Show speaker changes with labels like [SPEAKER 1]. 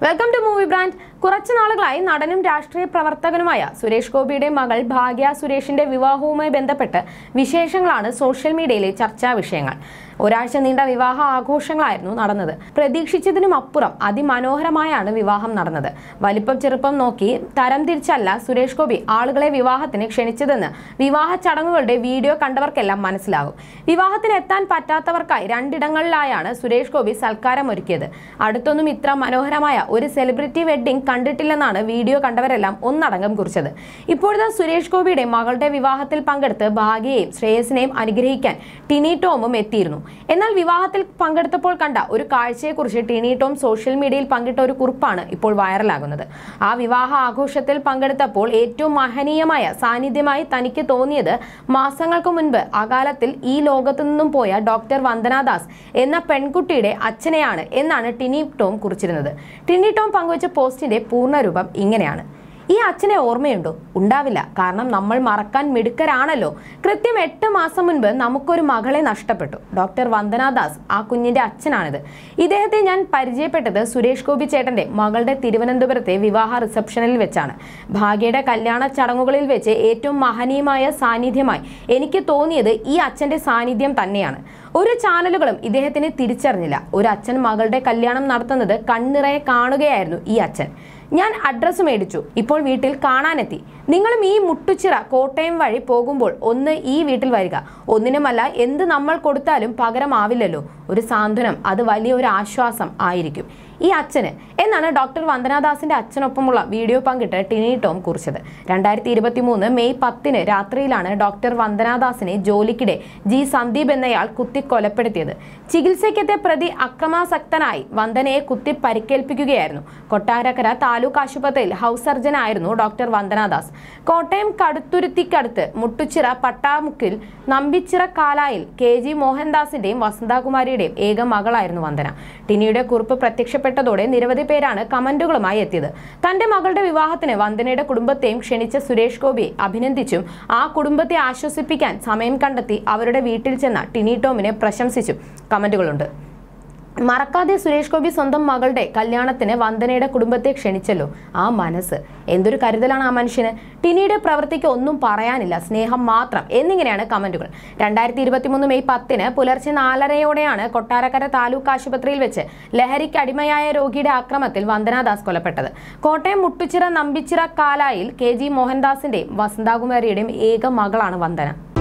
[SPEAKER 1] Welcome to movie brand. കുറച്ചു നാളുകളായി നടനും രാഷ്ട്രീയ പ്രവർത്തകനുമായ സുരേഷ് ഗോപിയുടെ മകൾ ഭാഗ്യ സുരേഷിന്റെ വിവാഹവുമായി ബന്ധപ്പെട്ട് വിശേഷങ്ങളാണ് സോഷ്യൽ മീഡിയയിലെ ചർച്ചാ വിഷയങ്ങൾ. ഒരാഴ്ച നീണ്ട വിവാഹ ആഘോഷങ്ങളായിരുന്നു നടന്നത്. പ്രതീക്ഷിച്ചതിനും അപ്പുറം അതിമനോഹരമായാണ് വിവാഹം നടന്നത്. വലിപ്പം ചെറുപ്പം നോക്കി തരം തിരിച്ചല്ല സുരേഷ് ഗോപി ആളുകളെ വിവാഹത്തിന് ക്ഷണിച്ചതെന്ന് വിവാഹ ചടങ്ങുകളുടെ വീഡിയോ കണ്ടവർക്കെല്ലാം മനസ്സിലാകും. വിവാഹത്തിന് എത്താൻ പറ്റാത്തവർക്കായി രണ്ടിടങ്ങളിലായാണ് സുരേഷ് ഗോപി സൽക്കാരം ഒരുക്കിയത്. അടുത്തൊന്നും ഇത്ര മനോഹരമായ ഒരു സെലിബ്രിറ്റി വെഡ്ഡിംഗ് കണ്ടിട്ടില്ലെന്നാണ് വീഡിയോ കണ്ടവരെല്ലാം ഒന്നടങ്കം കുറിച്ചത്. ഇപ്പോഴത്തെ സുരേഷ് ഗോപിയുടെ മകളുടെ വിവാഹത്തിൽ പങ്കെടുത്ത് ഭാഗ്യയെയും ശ്രേയസിനെയും അനുഗ്രഹിക്കാൻ ടിനി ടോമും എത്തിയിരുന്നു. എന്നാൽ വിവാഹത്തിൽ പങ്കെടുത്തപ്പോൾ കണ്ട ഒരു കാഴ്ചയെക്കുറിച്ച് ടിനി ടോം സോഷ്യൽ മീഡിയയിൽ പങ്കിട്ട ഒരു കുറിപ്പാണ് ഇപ്പോൾ വൈറലാകുന്നത്. ആ വിവാഹ ആഘോഷത്തിൽ പങ്കെടുത്തപ്പോൾ ഏറ്റവും മഹനീയമായ സാന്നിധ്യമായി തനിക്ക് തോന്നിയത് മാസങ്ങൾക്ക് മുൻപ് അകാലത്തിൽ ഈ ലോകത്തു നിന്നും പോയ ഡോക്ടർ വന്ദനാദാസ് എന്ന പെൺകുട്ടിയുടെ അച്ഛനെയാണ് എന്നാണ് ടിനി ടോം കുറിച്ചിരുന്നത്. ടിനി ടോം പങ്കുവച്ച പോസ്റ്റിന്റെ പൂർണ്ണരൂപം ഇങ്ങനെയാണ്: ഈ അച്ഛനെ ഓർമ്മയുണ്ടോ? ഉണ്ടാവില്ല, കാരണം നമ്മൾ മറക്കാൻ മിടുക്കരാണല്ലോ. കൃത്യം 8 മാസം മുൻപ് നമുക്കൊരു മകളെ നഷ്ടപ്പെട്ടു. ഡോക്ടർ വന്ദനാദാസ് ആ കുഞ്ഞിന്റെ അച്ഛനാണിത്. ഇദ്ദേഹത്തെ ഞാൻ പരിചയപ്പെട്ടത് സുരേഷ് ഗോപി ചേട്ടന്റെ മകളുടെ തിരുവനന്തപുരത്തെ വിവാഹ റിസപ്ഷനിൽ വെച്ചാണ്. ഭാഗ്യയുടെ കല്യാണ ചടങ്ങുകളിൽ വെച്ച് ഏറ്റവും മഹനീയമായ സാന്നിധ്യമായി എനിക്ക് തോന്നിയത് ഈ അച്ഛന്റെ സാന്നിധ്യം തന്നെയാണ്. ഒരു ചാനലുകളും ഇദ്ദേഹത്തിനെ തിരിച്ചറിഞ്ഞില്ല. ഒരു അച്ഛൻ മകളുടെ കല്യാണം നടത്തുന്നത് കണ്ണിറയെ കാണുകയായിരുന്നു ഈ അച്ഛൻ. ഞാൻ അഡ്രസ്സ് മേടിച്ചു, ഇപ്പോൾ വീട്ടിൽ കാണാനെത്തി. നിങ്ങളും ഈ മുട്ടുച്ചിറ കോട്ടയം വഴി പോകുമ്പോൾ ഒന്ന് ഈ വീട്ടിൽ വരിക. ഒന്നിനുമല്ല, എന്ത് നമ്മൾ കൊടുത്താലും പകരമാവില്ലല്ലോ. ഒരു സാന്ത്വനം, അത് വലിയൊരു ആശ്വാസം ആയിരിക്കും ഈ അച്ഛന് എന്നാണ് ഡോക്ടർ വന്ദനാദാസിന്റെ അച്ഛനൊപ്പമുള്ള വീഡിയോ പങ്കിട്ട് ടിനി ടോം കുറിച്ചത്. 2023 മെയ് 10 രാത്രിയിലാണ് ഡോക്ടർ വന്ദനാദാസിനെ ജോലിക്കിടെ ജി സന്ദീപ് എന്നയാൾ കുത്തി കൊലപ്പെടുത്തിയത്. ചികിത്സയ്ക്കെത്തിയ പ്രതി അക്രമാസക്തനായി വന്ദനയെ കുത്തി പരിക്കേൽപ്പിക്കുകയായിരുന്നു. കൊട്ടാരക്കര താലൂക്ക് ആശുപത്രിയിൽ ഹൗസ് സർജനായിരുന്നു ഡോക്ടർ വന്ദനാദാസ്. കോട്ടയം കടുത്തുരുത്തിക്കടുത്ത് മുട്ടുച്ചിറ പട്ടാമുക്കിൽ നമ്പിച്ചിറ കാലായിൽ KG മോഹൻദാസിന്റെയും വസന്തകുമാരിയുടെയും ഏക മകളായിരുന്നു വന്ദന. ടിനിയുടെ കുറിപ്പ് പ്രത്യക്ഷപ്പെട്ടതോടെ നിരവധി പേരാണ് കമന്റുകളുമായി എത്തിയത്. തന്റെ മകളുടെ വിവാഹത്തിന് വന്ദനയുടെ കുടുംബത്തെയും ക്ഷണിച്ച സുരേഷ് ഗോപിയെ അഭിനന്ദിച്ചും ആ കുടുംബത്തെ ആശ്വസിപ്പിക്കാൻ സമയം കണ്ടെത്തി അവരുടെ വീട്ടിൽ ചെന്ന ടിനി ടോമിനെ പ്രശംസിച്ചും കമന്റുകളുണ്ട്. മറക്കാതെ സുരേഷ് ഗോപി സ്വന്തം മകളുടെ കല്യാണത്തിന് വന്ദനയുടെ കുടുംബത്തെ ക്ഷണിച്ചല്ലോ. ആ മനസ്സ്, എന്തൊരു കരുതലാണ് ആ മനുഷ്യന്. ടിനിയുടെ പ്രവൃത്തിക്ക് ഒന്നും പറയാനില്ല, സ്നേഹം മാത്രം എന്നിങ്ങനെയാണ് കമന്റുകൾ. 2023 മെയ് 10 പുലർച്ചെ 4:30 കൊട്ടാരക്കര താലൂക്ക് ആശുപത്രിയിൽ വെച്ച് ലഹരിക്ക് അടിമയായ രോഗിയുടെ ആക്രമത്തിൽ വന്ദനാദാസ് കൊലപ്പെട്ടത്. കോട്ടയം മുട്ടുച്ചിറ നമ്പിച്ചിറ കാലായിൽ KG മോഹൻദാസിന്റെയും വസന്തകുമാരിയുടെയും ഏക മകളാണ് വന്ദന.